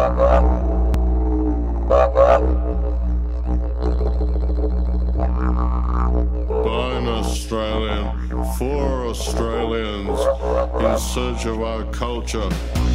By an Australian, for Australians, in search of our culture.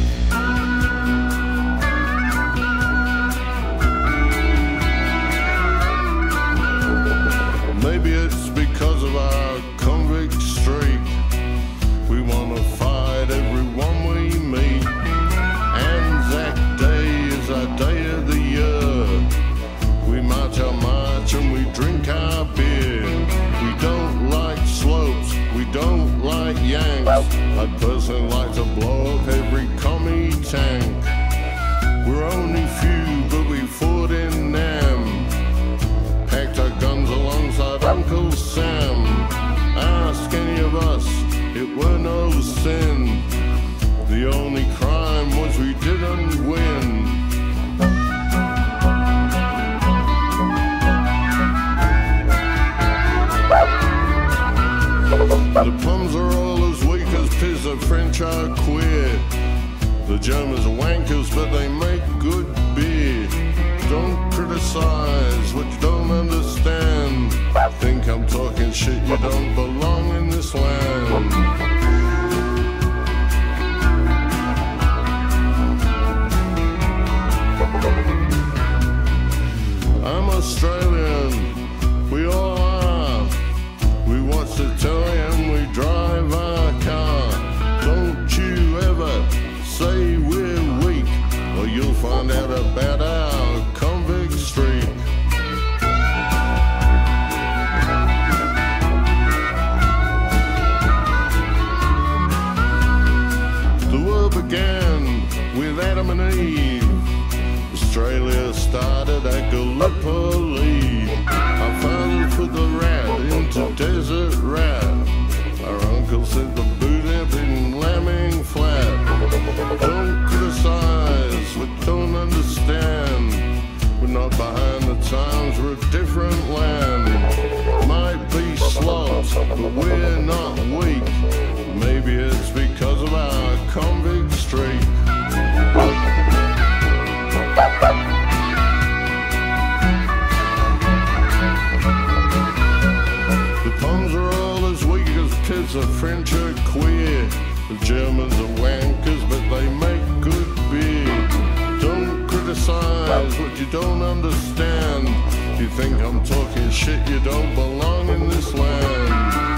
Maybe it's because of our convict streak. We want to fight everyone we meet. Anzac Day is our day of the year. We march our march and we drink our beer. We don't like slopes, we don't like yanks. I'd personally like to blow up every commie tank. We're only few, but we fought in Nam. Packed our guns alongside Uncle Sam. Ask any of us, it were no sin. The only crime was we didn't win. The plums are all as weak as piss, the French are queer. The Germans are wankers, but they make good beer. Don't criticize what you don't understand. Think I'm talking shit, you don't belong in this land. I'm Australian, we all are. We watch the telly and we drive our car. Don't you ever say we're weak, or you'll find out about our Convict Streak. The world began with Adam and Eve. Australia started at Gallipoli. Our fathers put the rat into desert rat. Our uncle said the boot up in Lambing Flat. Don't criticize what you don't understand. We're not behind the times, we're a different land. Might be slobs, but we're not weak. Maybe it's because of our convict streak. The Poms are all as weak as kids, the French are queer. The Germans are wankers, but they make good beer. Don't criticize what you don't understand. You think I'm talking shit, you don't belong in this land.